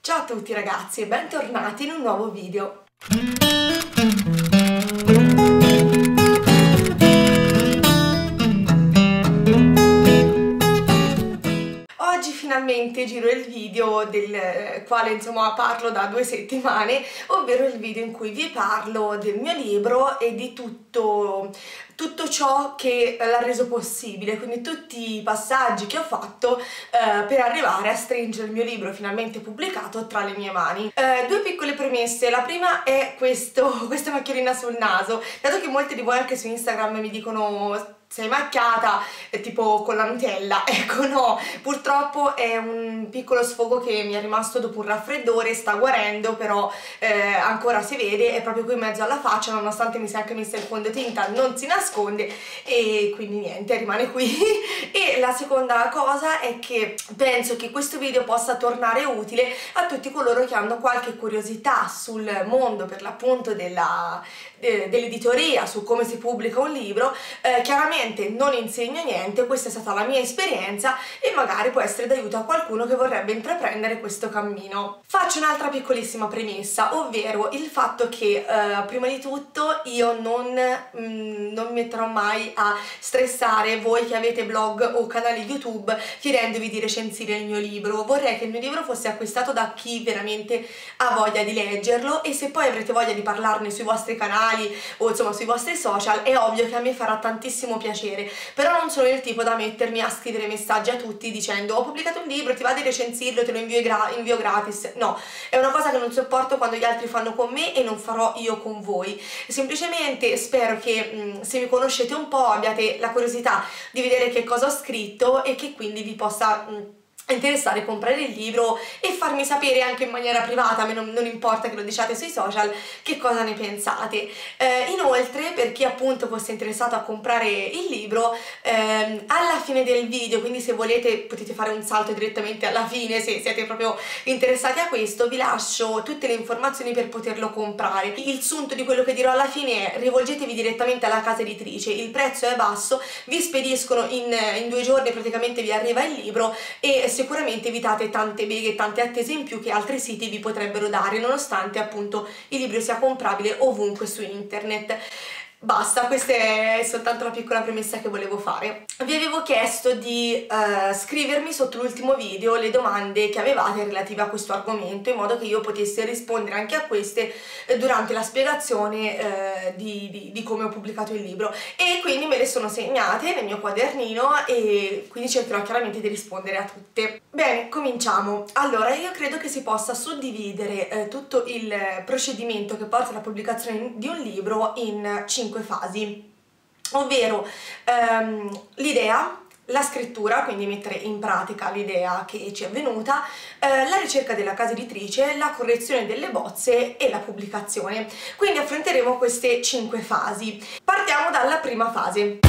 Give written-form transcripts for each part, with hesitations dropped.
Ciao a tutti ragazzi e bentornati in un nuovo video. Oggi finalmente giro il video del quale insomma parlo da 2 settimane, ovvero il video in cui vi parlo del mio libro e di tutto ciò che l'ha reso possibile, quindi tutti i passaggi che ho fatto per arrivare a stringere il mio libro finalmente pubblicato tra le mie mani. 2 piccole premesse: la prima è questa macchiolina sul naso, dato che molti di voi anche su Instagram mi dicono sei macchiata tipo con la Nutella. Ecco, no, purtroppo è un piccolo sfogo che mi è rimasto dopo un raffreddore, sta guarendo, però ancora si vede, è proprio qui in mezzo alla faccia, nonostante mi sia anche messa il fondotinta non si nasconde e quindi niente, rimane qui. E la seconda cosa è che penso che questo video possa tornare utile a tutti coloro che hanno qualche curiosità sul mondo per l'appunto dell'editoria, su come si pubblica un libro. Chiaramente non insegno niente, questa è stata la mia esperienza e magari può essere d'aiuto a qualcuno che vorrebbe intraprendere questo cammino. Faccio un'altra piccolissima premessa, ovvero il fatto che prima di tutto io non mi metterò mai a stressare voi che avete blog o canali YouTube chiedendovi di recensire il mio libro. Vorrei che il mio libro fosse acquistato da chi veramente ha voglia di leggerlo, e se poi avrete voglia di parlarne sui vostri canali o insomma sui vostri social, è ovvio che a me farà tantissimo piacere, però non sono il tipo da mettermi a scrivere messaggi a tutti dicendo ho pubblicato un libro, ti va di recensirlo, te lo invio gratis. No, è una cosa che non sopporto quando gli altri fanno con me e non farò io con voi. Semplicemente spero che se mi conoscete un po' abbiate la curiosità di vedere che cosa ho scritto e che quindi vi possa interessare comprare il libro e farmi sapere anche in maniera privata, a me non importa che lo diciate sui social, che cosa ne pensate. Inoltre, per chi appunto fosse interessato a comprare il libro, alla fine del video, quindi se volete potete fare un salto direttamente alla fine se siete proprio interessati a questo, vi lascio tutte le informazioni per poterlo comprare. Il sunto di quello che dirò alla fine è: rivolgetevi direttamente alla casa editrice, il prezzo è basso, vi spediscono in 2 giorni, praticamente vi arriva il libro e sicuramente evitate tante beghe e tante attese in più che altri siti vi potrebbero dare, nonostante appunto il libro sia comprabile ovunque su internet. Basta, questa è soltanto la piccola premessa che volevo fare. Vi avevo chiesto di scrivermi sotto l'ultimo video le domande che avevate relative a questo argomento, in modo che io potessi rispondere anche a queste durante la spiegazione di come ho pubblicato il libro, e quindi me le sono segnate nel mio quadernino e quindi cercherò chiaramente di rispondere a tutte. Bene, cominciamo. Allora, io credo che si possa suddividere tutto il procedimento che porta alla pubblicazione di un libro in 5 fasi, ovvero l'idea, la scrittura, quindi mettere in pratica l'idea che ci è venuta, la ricerca della casa editrice, la correzione delle bozze e la pubblicazione. Quindi affronteremo queste 5 fasi. Partiamo dalla prima fase.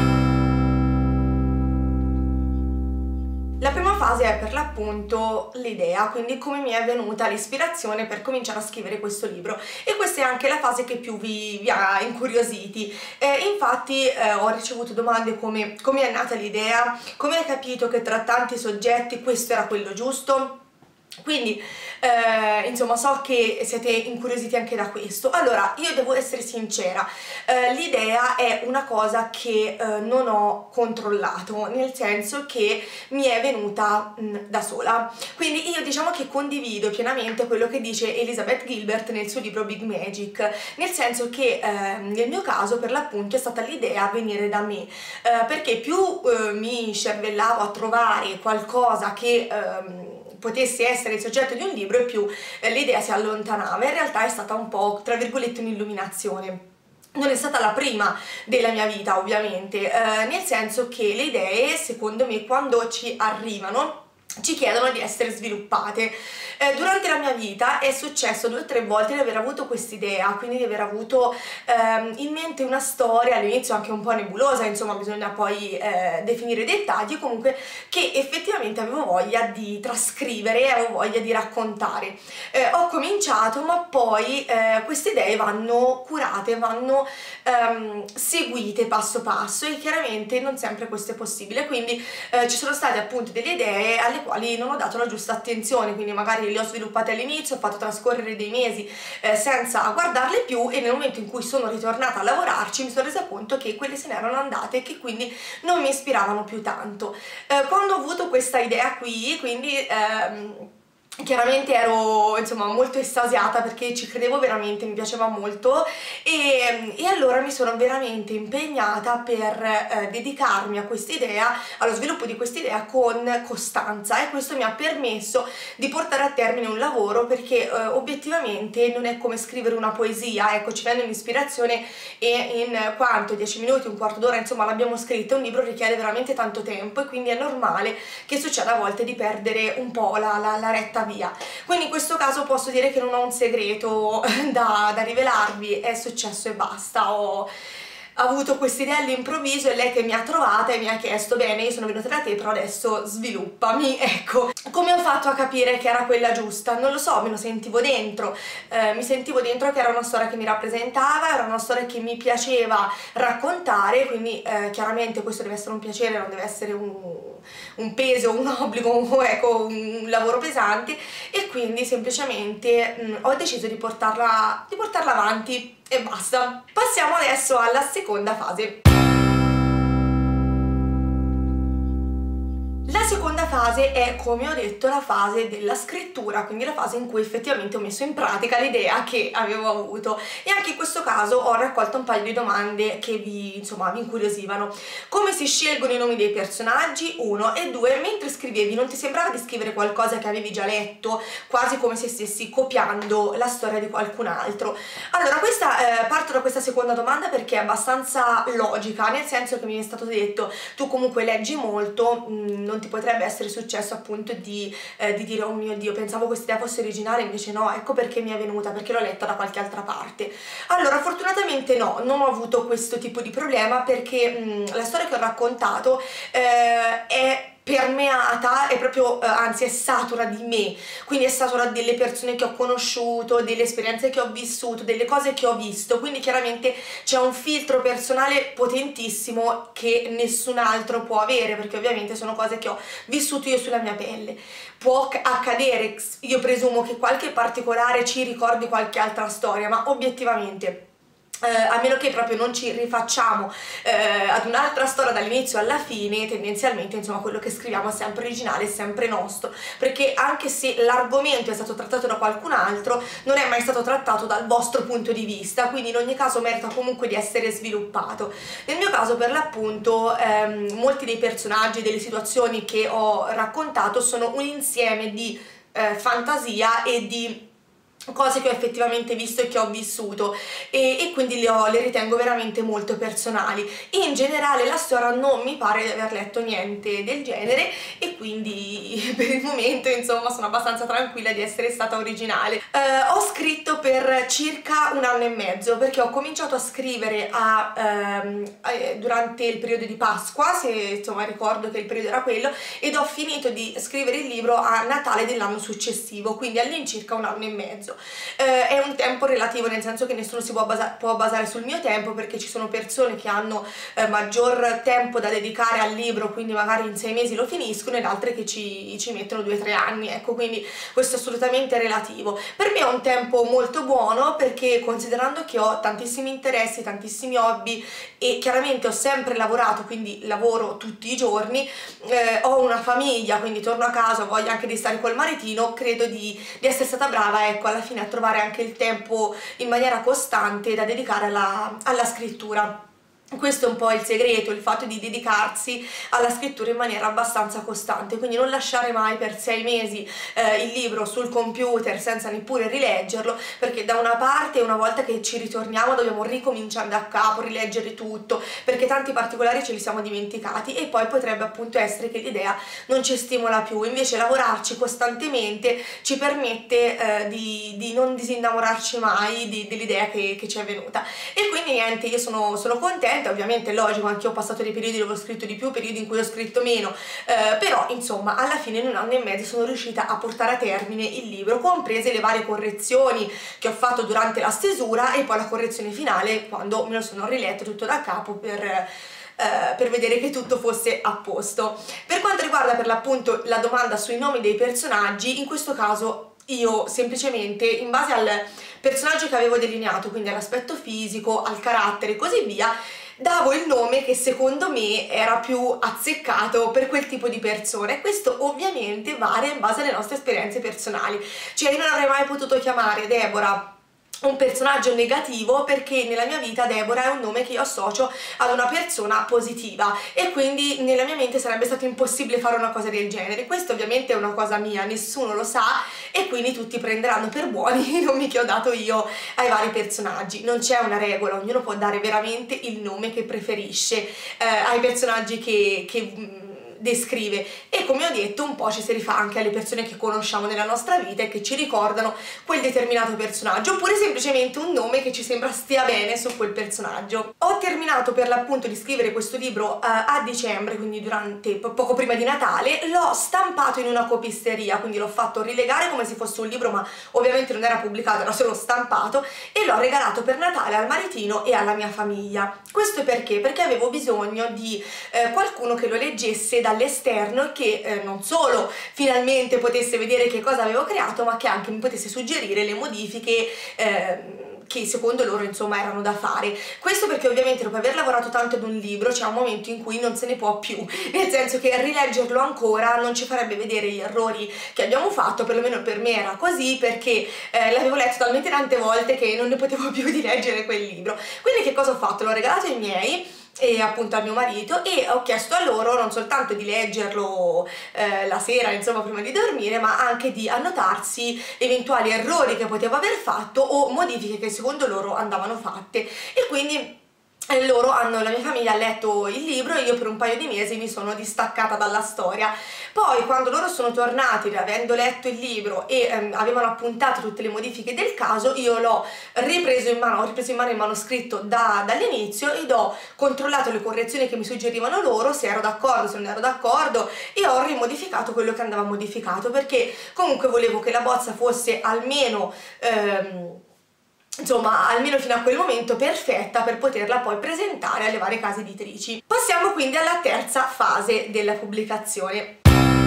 La prima fase è per l'appunto l'idea, quindi come mi è venuta l'ispirazione per cominciare a scrivere questo libro, e questa è anche la fase che più vi ha incuriositi. Infatti ho ricevuto domande come è nata l'idea, come hai capito che tra tanti soggetti questo era quello giusto. Quindi insomma so che siete incuriositi anche da questo. Allora, io devo essere sincera, l'idea è una cosa che non ho controllato, nel senso che mi è venuta da sola. Quindi io diciamo che condivido pienamente quello che dice Elizabeth Gilbert nel suo libro Big Magic, nel senso che nel mio caso per l'appunto è stata l'idea a venire da me, perché più mi scervellavo a trovare qualcosa che potesse essere il soggetto di un libro e più l'idea si allontanava. In realtà è stata un po', tra virgolette, un'illuminazione. Non è stata la prima della mia vita ovviamente, nel senso che le idee secondo me quando ci arrivano ci chiedono di essere sviluppate. Durante la mia vita è successo 2 o 3 volte di aver avuto quest'idea, quindi di aver avuto in mente una storia, all'inizio anche un po' nebulosa, insomma bisogna poi definire i dettagli, comunque che effettivamente avevo voglia di trascrivere, avevo voglia di raccontare. Ho cominciato, ma poi queste idee vanno curate, vanno seguite passo passo, e chiaramente non sempre questo è possibile, quindi ci sono state appunto delle idee alle quali non ho dato la giusta attenzione, quindi magari magari le ho sviluppate all'inizio, ho fatto trascorrere dei mesi senza guardarle più, e nel momento in cui sono ritornata a lavorarci mi sono resa conto che quelle se ne erano andate e che quindi non mi ispiravano più tanto. Quando ho avuto questa idea qui, quindi chiaramente ero insomma molto estasiata perché ci credevo veramente, mi piaceva molto, e allora mi sono veramente impegnata per dedicarmi a quest'idea, allo sviluppo di quest'idea con costanza, e questo mi ha permesso di portare a termine un lavoro, perché obiettivamente non è come scrivere una poesia, ecco, ci viene un'ispirazione e in quanto 10 minuti, un quarto d'ora, insomma l'abbiamo scritta. Un libro richiede veramente tanto tempo e quindi è normale che succeda a volte di perdere un po' la retta via. Quindi in questo caso posso dire che non ho un segreto da rivelarvi, è successo e basta. Ho avuto questa idea all'improvviso, e lei che mi ha trovata e mi ha chiesto: bene, io sono venuta da te, però adesso sviluppami. Ecco, come ho fatto a capire che era quella giusta? Non lo so, me lo sentivo dentro, mi sentivo dentro che era una storia che mi rappresentava, era una storia che mi piaceva raccontare, quindi chiaramente questo deve essere un piacere, non deve essere un peso, un obbligo, ecco, un lavoro pesante, e quindi semplicemente ho deciso di portarla avanti e basta. Passiamo adesso alla seconda fase. La seconda fase è, come ho detto, la fase della scrittura, quindi la fase in cui effettivamente ho messo in pratica l'idea che avevo avuto, e anche in questo caso ho raccolto un paio di domande che vi incuriosivano. Come si scelgono i nomi dei personaggi? 1, e 2, mentre scrivevi non ti sembrava di scrivere qualcosa che avevi già letto, quasi come se stessi copiando la storia di qualcun altro? Allora, parto da questa seconda domanda perché è abbastanza logica, nel senso che mi è stato detto: tu comunque leggi molto, non ti potrebbe essere successo appunto di dire: oh mio Dio, pensavo questa idea fosse originale, invece no. Ecco perché mi è venuta, perché l'ho letta da qualche altra parte. Allora, fortunatamente no, non ho avuto questo tipo di problema, perché la storia che ho raccontato è permeata, è proprio, anzi è satura di me, quindi è satura delle persone che ho conosciuto, delle esperienze che ho vissuto, delle cose che ho visto, quindi chiaramente c'è un filtro personale potentissimo che nessun altro può avere, perché ovviamente sono cose che ho vissuto io sulla mia pelle. Può accadere, io presumo, che qualche particolare ci ricordi qualche altra storia, ma obiettivamente a meno che proprio non ci rifacciamo ad un'altra storia dall'inizio alla fine, tendenzialmente insomma quello che scriviamo è sempre originale, è sempre nostro, perché anche se l'argomento è stato trattato da qualcun altro, non è mai stato trattato dal vostro punto di vista, quindi in ogni caso merita comunque di essere sviluppato. Nel mio caso, per l'appunto, molti dei personaggi, delle situazioni che ho raccontato sono un insieme di fantasia e di cose che ho effettivamente visto e che ho vissuto, e quindi le ritengo veramente molto personali. In generale la storia non mi pare di aver letto niente del genere, e quindi per il momento insomma sono abbastanza tranquilla di essere stata originale. Ho scritto per circa 1 anno e mezzo, perché ho cominciato a scrivere durante il periodo di Pasqua, se insomma ricordo che il periodo era quello, ed ho finito di scrivere il libro a Natale dell'anno successivo, quindi all'incirca 1 anno e mezzo. È un tempo relativo, nel senso che nessuno si può basare sul mio tempo, perché ci sono persone che hanno maggior tempo da dedicare al libro, quindi magari in 6 mesi lo finiscono, ed altre che ci mettono 2-3 anni, ecco, quindi questo è assolutamente relativo. Per me è un tempo molto buono, perché considerando che ho tantissimi interessi, tantissimi hobby, e chiaramente ho sempre lavorato, quindi lavoro tutti i giorni, ho una famiglia, quindi torno a casa, ho voglia anche di stare col maritino, credo di essere stata brava, ecco, alla fine a trovare anche il tempo in maniera costante da dedicare alla scrittura. Questo è un po' il segreto, il fatto di dedicarsi alla scrittura in maniera abbastanza costante, quindi non lasciare mai per 6 mesi il libro sul computer senza neppure rileggerlo, perché da una parte, una volta che ci ritorniamo, dobbiamo ricominciare da capo, rileggere tutto, perché tanti particolari ce li siamo dimenticati, e poi potrebbe appunto essere che l'idea non ci stimola più. Invece lavorarci costantemente ci permette di non disinnamorarci mai dell'idea che ci è venuta. E quindi niente, io sono contenta. Ovviamente è logico, anche io ho passato dei periodi dove ho scritto di più, periodi in cui ho scritto meno, però insomma alla fine in 1 anno e mezzo sono riuscita a portare a termine il libro, comprese le varie correzioni che ho fatto durante la stesura, e poi la correzione finale quando me lo sono riletto tutto da capo per vedere che tutto fosse a posto. Per quanto riguarda per l'appunto la domanda sui nomi dei personaggi, in questo caso io semplicemente in base al personaggio che avevo delineato, quindi all'aspetto fisico, al carattere e così via, davo il nome che secondo me era più azzeccato per quel tipo di persone. E questo ovviamente varia in base alle nostre esperienze personali, cioè io non avrei mai potuto chiamare Deborah un personaggio negativo perché nella mia vita Deborah è un nome che io associo ad una persona positiva e quindi nella mia mente sarebbe stato impossibile fare una cosa del genere. Questo ovviamente è una cosa mia, nessuno lo sa e quindi tutti prenderanno per buoni i nomi che ho dato io ai vari personaggi. Non c'è una regola, ognuno può dare veramente il nome che preferisce ai personaggi che descrive, e come ho detto un po' ci si rifà anche alle persone che conosciamo nella nostra vita e che ci ricordano quel determinato personaggio, oppure semplicemente un nome che ci sembra stia bene su quel personaggio. Ho terminato per l'appunto di scrivere questo libro a dicembre, quindi durante poco prima di Natale. L'ho stampato in una copisteria, quindi l'ho fatto rilegare come se fosse un libro, ma ovviamente non era pubblicato, era solo stampato, e l'ho regalato per Natale al maritino e alla mia famiglia. Questo perché? Perché avevo bisogno di qualcuno che lo leggesse dall'esterno e che non solo finalmente potesse vedere che cosa avevo creato, ma che anche mi potesse suggerire le modifiche che secondo loro insomma erano da fare. Questo perché ovviamente dopo aver lavorato tanto ad un libro c'è un momento in cui non se ne può più, nel senso che rileggerlo ancora non ci farebbe vedere gli errori che abbiamo fatto, perlomeno per me era così, perché l'avevo letto talmente tante volte che non ne potevo più di leggere quel libro. Quindi che cosa ho fatto? L'ho regalato ai miei e appunto al mio marito, e ho chiesto a loro non soltanto di leggerlo la sera insomma prima di dormire, ma anche di annotarsi eventuali errori che potevo aver fatto o modifiche che secondo loro andavano fatte. E quindi la mia famiglia ha letto il libro e io per un paio di mesi mi sono distaccata dalla storia. Poi quando loro sono tornati avendo letto il libro e avevano appuntato tutte le modifiche del caso, io l'ho ripreso in mano, ho ripreso in mano il manoscritto dall'inizio ed ho controllato le correzioni che mi suggerivano loro, se ero d'accordo, se non ero d'accordo, e ho rimodificato quello che andava modificato, perché comunque volevo che la bozza fosse almeno insomma, almeno fino a quel momento perfetta per poterla poi presentare alle varie case editrici. Passiamo quindi alla terza fase della pubblicazione.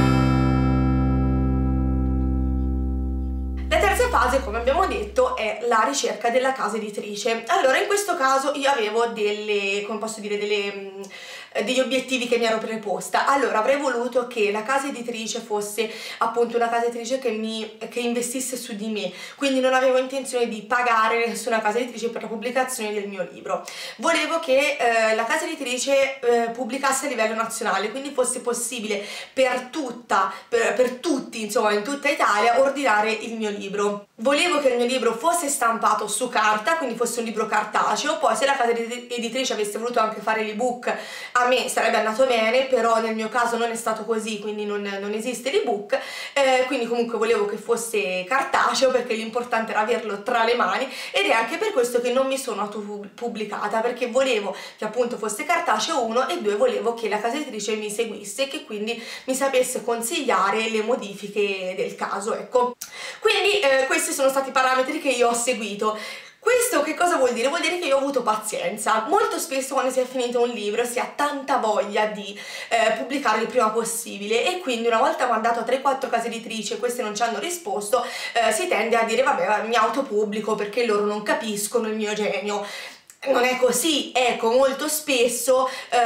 La terza fase, come abbiamo detto, è la ricerca della casa editrice. Allora, in questo caso io avevo degli obiettivi che mi ero preposta. Allora, avrei voluto che la casa editrice fosse appunto una casa editrice che investisse su di me, quindi non avevo intenzione di pagare nessuna casa editrice per la pubblicazione del mio libro. Volevo che la casa editrice pubblicasse a livello nazionale, quindi fosse possibile per tutti, insomma, in tutta Italia ordinare il mio libro. Volevo che il mio libro fosse stampato su carta, quindi fosse un libro cartaceo. Poi se la casa editrice avesse voluto anche fare l'ebook, a me sarebbe andato bene, però nel mio caso non è stato così, quindi non esiste l'ebook, quindi comunque volevo che fosse cartaceo perché l'importante era averlo tra le mani, ed è anche per questo che non mi sono autopubblicata, perché volevo che appunto fosse cartaceo, 1, e 2 volevo che la casa editrice mi seguisse e che quindi mi sapesse consigliare le modifiche del caso, ecco. Quindi questi sono stati i parametri che io ho seguito. Questo che cosa vuol dire? Vuol dire che io ho avuto pazienza. Molto spesso quando si è finito un libro si ha tanta voglia di pubblicarlo il prima possibile, e quindi una volta mandato a 3-4 case editrici e queste non ci hanno risposto, si tende a dire vabbè, mi autopubblico perché loro non capiscono il mio genio. Non è così, ecco, molto spesso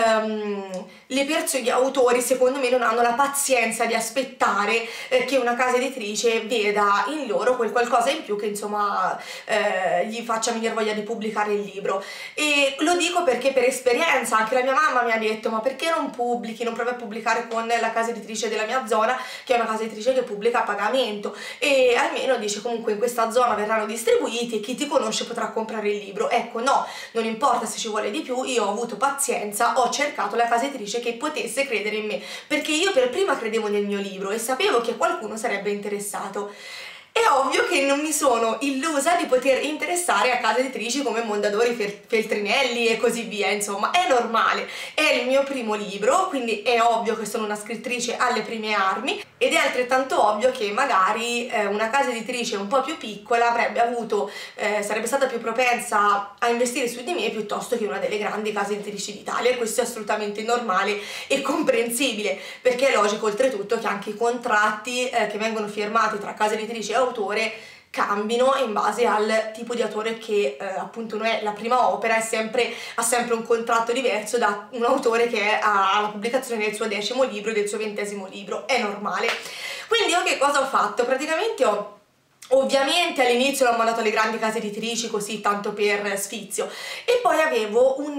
gli autori secondo me non hanno la pazienza di aspettare che una casa editrice veda in loro quel qualcosa in più che insomma gli faccia venire voglia di pubblicare il libro. E lo dico perché per esperienza anche la mia mamma mi ha detto: ma perché non pubblichi, non provi a pubblicare con la casa editrice della mia zona, che è una casa editrice che pubblica a pagamento, e almeno dice comunque in questa zona verranno distribuiti e chi ti conosce potrà comprare il libro. Ecco, no, non importa se ci vuole di più, io ho avuto pazienza, ho cercato la casa editrice che potesse credere in me, perché io per prima credevo nel mio libro e sapevo che qualcuno sarebbe interessato. È ovvio che non mi sono illusa di poter interessare a case editrici come Mondadori, Feltrinelli e così via, insomma, è normale, è il mio primo libro, quindi è ovvio che sono una scrittrice alle prime armi, ed è altrettanto ovvio che magari una casa editrice un po' più piccola sarebbe stata più propensa a investire su di me piuttosto che una delle grandi case editrici d'Italia, e questo è assolutamente normale e comprensibile, perché è logico oltretutto che anche i contratti che vengono firmati tra case editrici e d'autore cambino in base al tipo di autore che appunto non è la prima opera, ha sempre un contratto diverso da un autore che ha la pubblicazione del suo 10° libro e del suo 20° libro, è normale. Quindi io che cosa ho fatto? Praticamente ovviamente all'inizio l'ho mandato alle grandi case editrici, così tanto per sfizio, e poi avevo un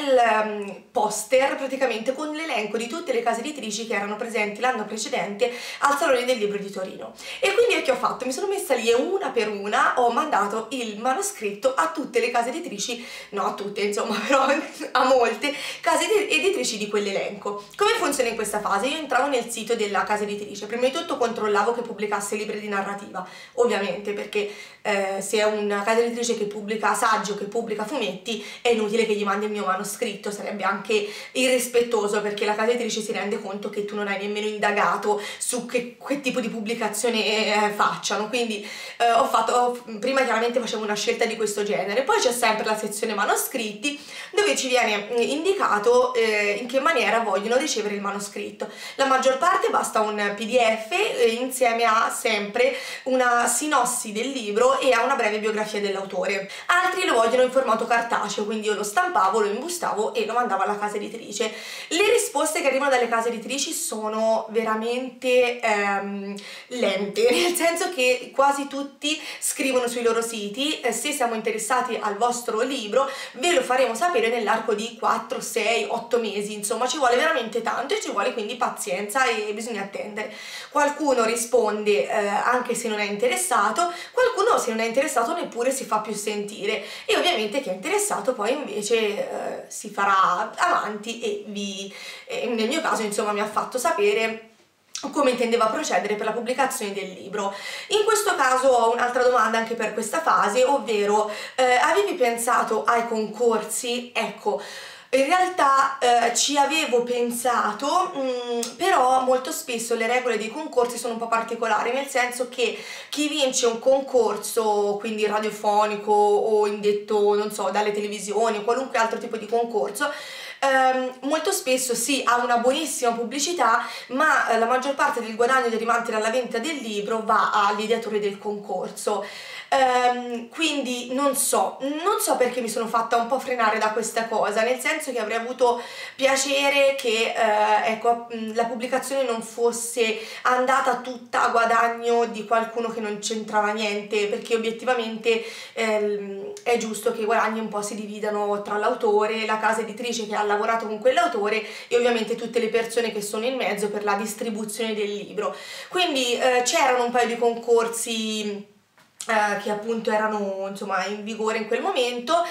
bel poster praticamente con l'elenco di tutte le case editrici che erano presenti l'anno precedente al Salone del Libro di Torino. E quindi io che ho fatto? Mi sono messa lì e una per una ho mandato il manoscritto a tutte le case editrici, no a tutte insomma, però a molte case editrici di quell'elenco. Come funziona in questa fase? Io entravo nel sito della casa editrice, prima di tutto controllavo che pubblicasse libri di narrativa, ovviamente, perché se è una casa editrice che pubblica saggi o che pubblica fumetti è inutile che gli mandi il mio manoscritto, sarebbe anche irrispettoso, perché la casa editrice si rende conto che tu non hai nemmeno indagato su che tipo di pubblicazione facciano. Quindi prima chiaramente facevo una scelta di questo genere, poi c'è sempre la sezione manoscritti dove ci viene indicato in che maniera vogliono ricevere il manoscritto. La maggior parte basta un PDF insieme a sempre una sinossi del libro e a una breve biografia dell'autore. Altri lo vogliono in formato cartaceo, quindi io lo stampavo, lo imbustavo e lo mandavo alla casa editrice. Le risposte che arrivano dalle case editrici sono veramente lente, nel senso che quasi tutti scrivono sui loro siti se siamo interessati al vostro libro ve lo faremo sapere nell'arco di 4, 6, 8 mesi, insomma ci vuole veramente tanto e ci vuole quindi pazienza e bisogna attendere. Qualcuno risponde anche se non è interessato, qualcuno se non è interessato neppure si fa più sentire, e ovviamente chi è interessato poi invece si farà avanti e nel mio caso insomma mi ha fatto sapere come intendeva procedere per la pubblicazione del libro. In questo caso ho un'altra domanda anche per questa fase, ovvero avevi pensato ai concorsi? Ecco, in realtà ci avevo pensato, però molto spesso le regole dei concorsi sono un po' particolari, nel senso che chi vince un concorso, quindi radiofonico o indetto, non so, dalle televisioni o qualunque altro tipo di concorso, molto spesso sì, ha una buonissima pubblicità, ma la maggior parte del guadagno derivante dalla vendita del libro va all'ideatore del concorso. Quindi non so perché mi sono fatta un po' frenare da questa cosa, nel senso che avrei avuto piacere che ecco, la pubblicazione non fosse andata tutta a guadagno di qualcuno che non c'entrava niente, perché obiettivamente è giusto che i guadagni un po' si dividano tra l'autore, la casa editrice che ha lavorato con quell'autore e ovviamente tutte le persone che sono in mezzo per la distribuzione del libro. Quindi c'erano un paio di concorsi che appunto erano insomma in vigore in quel momento,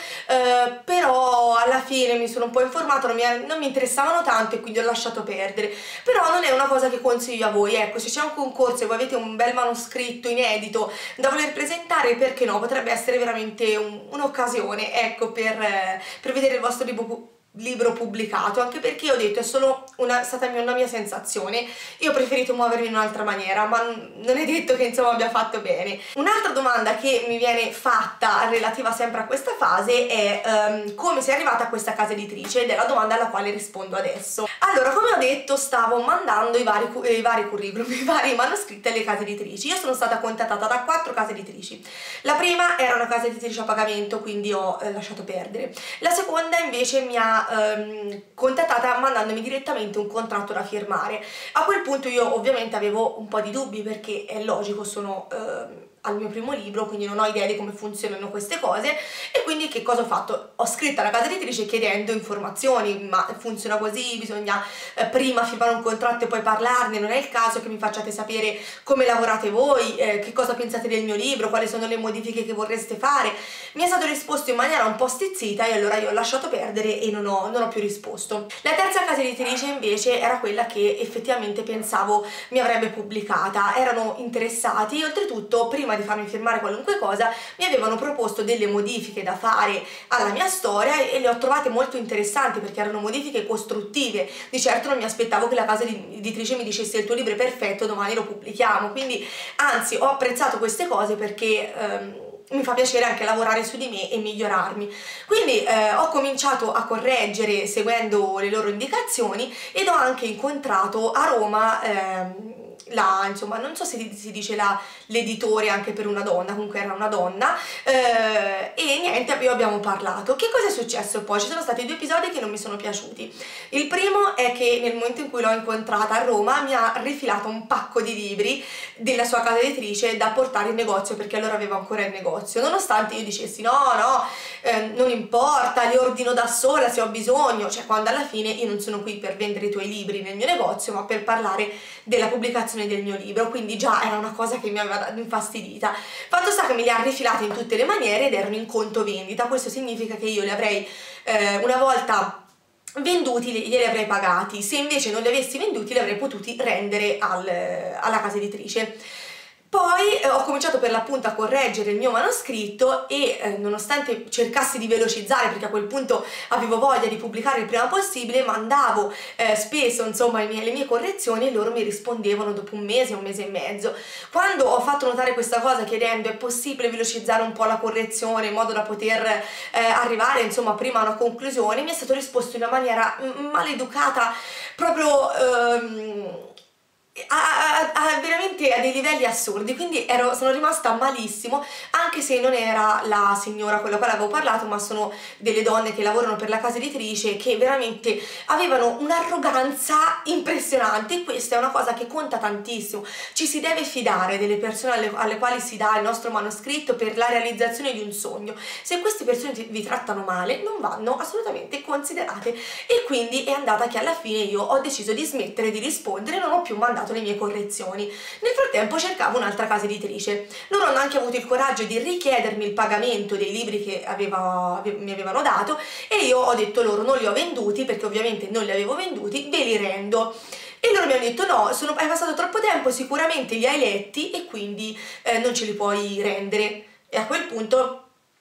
però alla fine mi sono un po' informata, non mi interessavano tanto e quindi ho lasciato perdere. Però non è una cosa che consiglio a voi, ecco, se c'è un concorso e voi avete un bel manoscritto inedito da voler presentare, perché no, potrebbe essere veramente un'occasione, ecco, per vedere il vostro libro pubblicato, anche perché ho detto è solo stata una mia sensazione, io ho preferito muovermi in un'altra maniera, ma non è detto che insomma abbia fatto bene. Un'altra domanda che mi viene fatta relativa sempre a questa fase è come sei arrivata a questa casa editrice, ed è la domanda alla quale rispondo adesso. Allora, come ho detto, stavo mandando i vari curriculum, i vari manoscritti alle case editrici. Io sono stata contattata da 4 case editrici. La prima era una casa editrice a pagamento, quindi ho lasciato perdere. La seconda invece mi ha contattata mandandomi direttamente un contratto da firmare. A quel punto io ovviamente avevo un po' di dubbi, perché è logico, sono al mio primo libro, quindi non ho idea di come funzionano queste cose, e quindi che cosa ho fatto? Ho scritto alla casa editrice chiedendo informazioni, ma funziona così, bisogna prima firmare un contratto e poi parlarne, non è il caso che mi facciate sapere come lavorate voi, che cosa pensate del mio libro, quali sono le modifiche che vorreste fare. Mi è stato risposto in maniera un po' stizzita e allora io ho lasciato perdere e non ho più risposto. La terza casa editrice invece era quella che effettivamente pensavo mi avrebbe pubblicata, erano interessati e oltretutto prima di farmi firmare qualunque cosa mi avevano proposto delle modifiche da fare alla mia storia e le ho trovate molto interessanti, perché erano modifiche costruttive. Di certo non mi aspettavo che la casa editrice mi dicesse il tuo libro è perfetto, domani lo pubblichiamo, quindi anzi ho apprezzato queste cose perché mi fa piacere anche lavorare su di me e migliorarmi. Quindi ho cominciato a correggere seguendo le loro indicazioni ed ho anche incontrato a Roma insomma, non so se si dice l'editore anche per una donna, comunque era una donna, e niente, abbiamo parlato. Che cosa è successo poi? Ci sono stati 2 episodi che non mi sono piaciuti. Il primo è che nel momento in cui l'ho incontrata a Roma mi ha rifilato un pacco di libri della sua casa editrice da portare in negozio, perché allora aveva ancora il negozio, nonostante io dicessi no, non importa, li ordino da sola se ho bisogno, cioè quando alla fine io non sono qui per vendere i tuoi libri nel mio negozio, ma per parlare della pubblicazione del mio libro, quindi già era una cosa che mi aveva infastidita. Fatto sta che me li ha rifilati in tutte le maniere ed erano in conto vendita. Questo significa che io li avrei una volta venduti glieli avrei pagati, se invece non li avessi venduti li avrei potuti rendere alla casa editrice. Poi ho cominciato per l'appunto a correggere il mio manoscritto e nonostante cercassi di velocizzare, perché a quel punto avevo voglia di pubblicare il prima possibile, mandavo spesso insomma le mie correzioni e loro mi rispondevano dopo un mese e mezzo. Quando ho fatto notare questa cosa chiedendo è possibile velocizzare un po' la correzione in modo da poter arrivare insomma prima a una conclusione, mi è stato risposto in una maniera maleducata, proprio veramente a dei livelli assurdi, quindi sono rimasta malissimo, anche se non era la signora con la quale avevo parlato, ma sono delle donne che lavorano per la casa editrice che veramente avevano un'arroganza impressionante, e questa è una cosa che conta tantissimo. Ci si deve fidare delle persone alle quali si dà il nostro manoscritto per la realizzazione di un sogno. Se queste persone vi trattano male non vanno assolutamente considerate, e quindi è andata che alla fine io ho deciso di smettere di rispondere, non ho più mandato le mie correzioni. Nel frattempo cercavo un'altra casa editrice. Loro hanno anche avuto il coraggio di richiedermi il pagamento dei libri che mi avevano dato, e io ho detto loro non li ho venduti, perché ovviamente non li avevo venduti, ve li rendo. E loro mi hanno detto no, è passato troppo tempo, sicuramente li hai letti e quindi non ce li puoi rendere. E a quel punto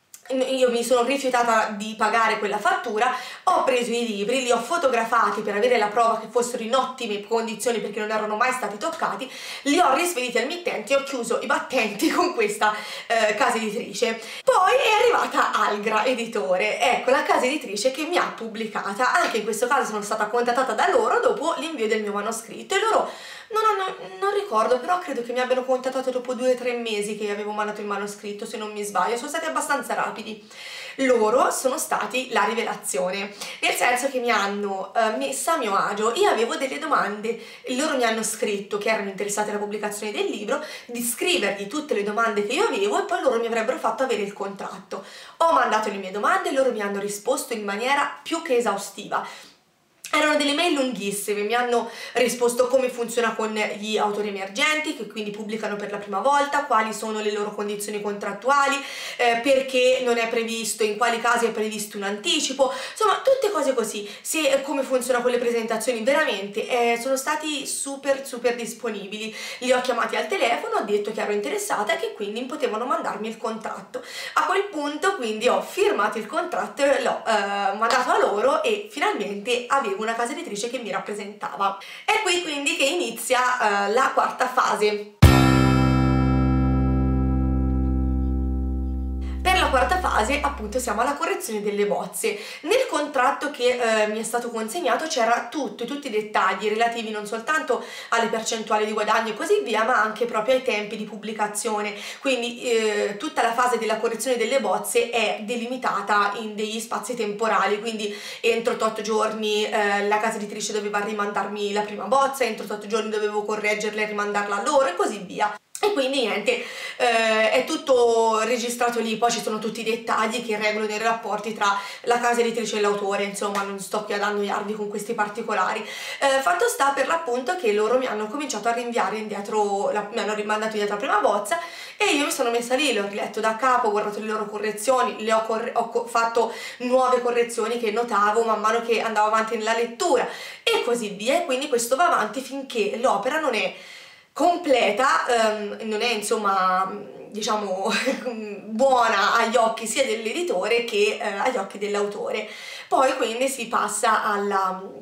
io mi sono rifiutata di pagare quella fattura, ho preso i libri, li ho fotografati per avere la prova che fossero in ottime condizioni perché non erano mai stati toccati, li ho rispediti al mittente e ho chiuso i battenti con questa casa editrice. Poi è arrivata Algra Editore, ecco la casa editrice che mi ha pubblicata. Anche in questo caso sono stata contattata da loro dopo l'invio del mio manoscritto, e loro non ricordo, però credo che mi abbiano contattato dopo 2 o 3 mesi che avevo mandato il manoscritto, se non mi sbaglio. Sono stati abbastanza rapidi. Loro sono stati la rivelazione, nel senso che mi hanno messa a mio agio. Io avevo delle domande, loro mi hanno scritto che erano interessati alla pubblicazione del libro, di scrivergli tutte le domande che io avevo, e poi loro mi avrebbero fatto avere il contratto. Ho mandato le mie domande e loro mi hanno risposto in maniera più che esaustiva. Erano delle mail lunghissime, mi hanno risposto come funziona con gli autori emergenti, che quindi pubblicano per la prima volta, quali sono le loro condizioni contrattuali, perché non è previsto, in quali casi è previsto un anticipo, insomma tutte cose così, come funziona con le presentazioni. Veramente sono stati super disponibili. Li ho chiamati al telefono, ho detto che ero interessata e che quindi potevano mandarmi il contratto. A quel punto quindi ho firmato il contratto, l'ho mandato a loro e finalmente avevo una casa editrice che mi rappresentava. È qui quindi che inizia la quarta fase. Per la quarta fase appunto siamo alla correzione delle bozze. Nel contratto che mi è stato consegnato c'era tutti i dettagli relativi non soltanto alle percentuali di guadagno e così via, ma anche proprio ai tempi di pubblicazione. Quindi tutta la fase della correzione delle bozze è delimitata in degli spazi temporali, quindi entro 8 giorni la casa editrice doveva rimandarmi la prima bozza, entro 8 giorni dovevo correggerla e rimandarla a loro e così via. E quindi niente, è tutto registrato lì. Poi ci sono tutti i dettagli che regolano i rapporti tra la casa editrice e l'autore, insomma non sto qui ad annoiarvi con questi particolari. Fatto sta per l'appunto che loro mi hanno cominciato a rinviare indietro, mi hanno rimandato indietro la prima bozza, e io mi sono messa lì, l'ho riletto da capo, ho guardato le loro correzioni, ho fatto nuove correzioni che notavo man mano che andavo avanti nella lettura e così via. E quindi questo va avanti finché l'opera non è completa, non è insomma diciamo buona agli occhi sia dell'editore che agli occhi dell'autore. Poi quindi si passa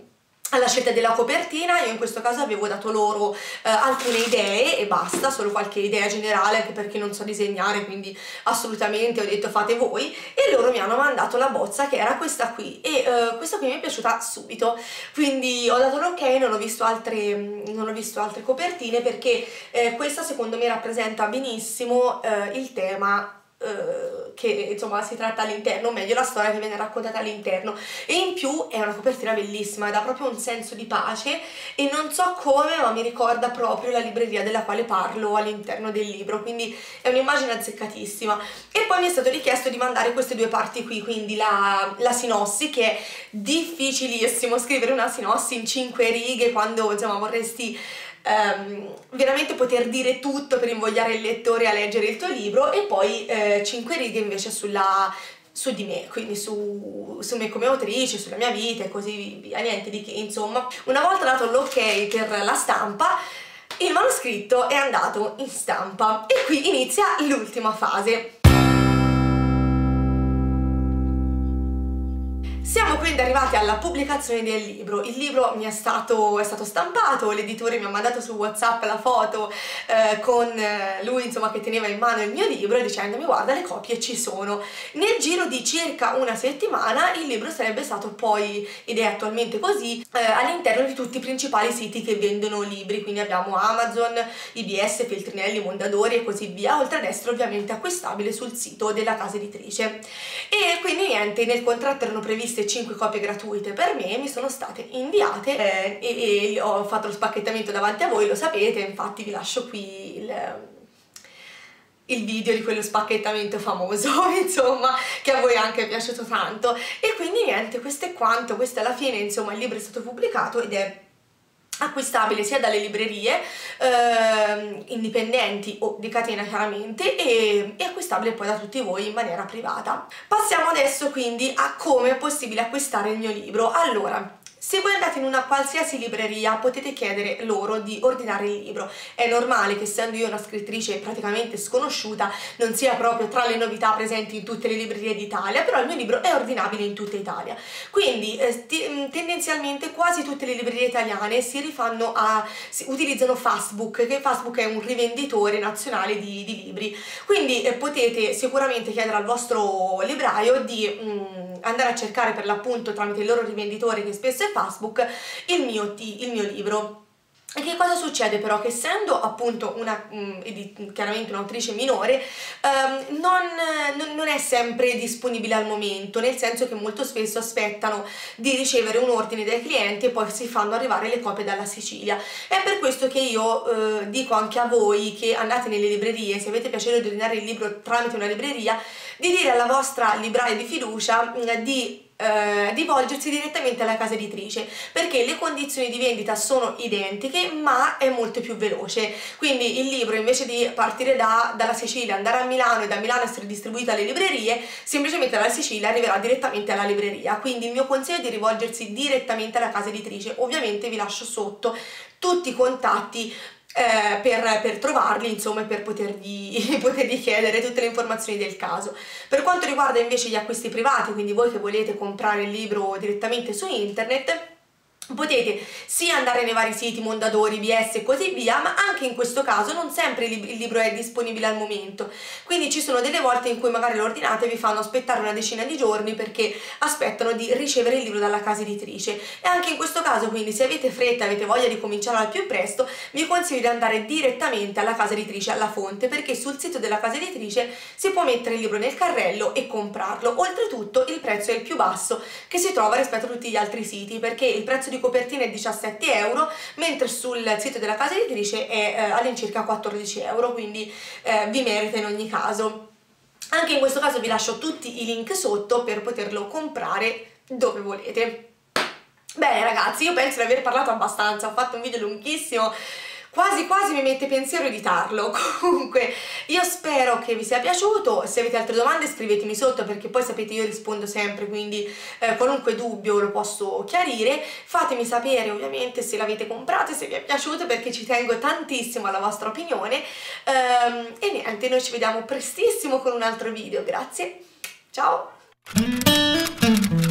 alla scelta della copertina. Io in questo caso avevo dato loro alcune idee e basta, solo qualche idea generale, anche perché non so disegnare, quindi assolutamente ho detto fate voi, e loro mi hanno mandato la bozza che era questa qui, e questa qui mi è piaciuta subito, quindi ho dato l'ok. Non ho visto altre copertine, perché questa secondo me rappresenta benissimo il tema che insomma si tratta all'interno, o meglio la storia che viene raccontata all'interno, e in più è una copertina bellissima, dà proprio un senso di pace, e non so come ma mi ricorda proprio la libreria della quale parlo all'interno del libro, quindi è un'immagine azzeccatissima. E poi mi è stato richiesto di mandare queste due parti qui, quindi la sinossi, che è difficilissimo scrivere una sinossi in 5 righe quando insomma vorresti veramente poter dire tutto per invogliare il lettore a leggere il tuo libro, e poi 5 righe invece su di me, quindi su me come autrice, sulla mia vita e così via, niente di che. Insomma, una volta dato l'ok per la stampa, il manoscritto è andato in stampa e qui inizia l'ultima fase. Siamo quindi arrivati alla pubblicazione del libro. Il libro è stato stampato, l'editore mi ha mandato su WhatsApp la foto con lui insomma che teneva in mano il mio libro, dicendomi guarda le copie ci sono. Nel giro di circa una settimana il libro sarebbe stato poi, ed è attualmente così, all'interno di tutti i principali siti che vendono libri, quindi abbiamo Amazon, IBS, Feltrinelli, Mondadori e così via, oltre ad essere ovviamente acquistabile sul sito della casa editrice. E quindi niente, nel contratto erano previste 5 copie gratuite per me, mi sono state inviate e ho fatto lo spacchettamento davanti a voi, lo sapete, infatti vi lascio qui il video di quello spacchettamento famoso, insomma, che a voi anche è piaciuto tanto. E quindi niente, questo è quanto, questo alla fine, insomma, il libro è stato pubblicato ed è acquistabile sia dalle librerie indipendenti o di catena chiaramente, e acquistabile poi da tutti voi in maniera privata. Passiamo adesso quindi a come è possibile acquistare il mio libro. Allora, se voi andate in una qualsiasi libreria potete chiedere loro di ordinare il libro. È normale che, essendo io una scrittrice praticamente sconosciuta, non sia proprio tra le novità presenti in tutte le librerie d'Italia, però il mio libro è ordinabile in tutta Italia. Quindi tendenzialmente quasi tutte le librerie italiane utilizzano Fastbook, che Fastbook è un rivenditore nazionale di libri. Quindi potete sicuramente chiedere al vostro libraio di andare a cercare per l'appunto tramite il loro rivenditore, che spesso è Facebook, il mio libro. E che cosa succede però? Che essendo appunto chiaramente un'autrice minore, non è sempre disponibile al momento, nel senso che molto spesso aspettano di ricevere un ordine dai clienti e poi si fanno arrivare le copie dalla Sicilia. È per questo che io dico anche a voi che andate nelle librerie, se avete piacere di ordinare il libro tramite una libreria, di dire alla vostra libraia di fiducia di volgersi direttamente alla casa editrice, perché le condizioni di vendita sono identiche ma è molto più veloce. Quindi il libro, invece di partire dalla Sicilia, andare a Milano e da Milano essere distribuito alle librerie, semplicemente dalla Sicilia arriverà direttamente alla libreria. Quindi il mio consiglio è di rivolgersi direttamente alla casa editrice. Ovviamente vi lascio sotto tutti i contatti per trovarli, insomma, e per potergli chiedere tutte le informazioni del caso. Per quanto riguarda invece gli acquisti privati, quindi voi che volete comprare il libro direttamente su internet, potete sia andare nei vari siti Mondadori, BS e così via, ma anche in questo caso non sempre il libro è disponibile al momento, quindi ci sono delle volte in cui magari lo ordinate e vi fanno aspettare una decina di giorni perché aspettano di ricevere il libro dalla casa editrice. E anche in questo caso, quindi, se avete fretta, avete voglia di cominciare al più presto, vi consiglio di andare direttamente alla casa editrice, alla fonte, perché sul sito della casa editrice si può mettere il libro nel carrello e comprarlo. Oltretutto il prezzo è il più basso che si trova rispetto a tutti gli altri siti, perché il prezzo di copertina è 17 €, mentre sul sito della casa editrice è all'incirca 14 €, quindi vi merita in ogni caso. Anche in questo caso vi lascio tutti i link sotto per poterlo comprare dove volete. Bene ragazzi, io penso di aver parlato abbastanza, ho fatto un video lunghissimo, quasi mi mette pensiero editarlo. Comunque io spero che vi sia piaciuto. Se avete altre domande scrivetemi sotto, perché poi sapete io rispondo sempre, quindi qualunque dubbio lo posso chiarire. Fatemi sapere ovviamente se l'avete comprato e se vi è piaciuto, perché ci tengo tantissimo alla vostra opinione. E niente, noi ci vediamo prestissimo con un altro video. Grazie, ciao!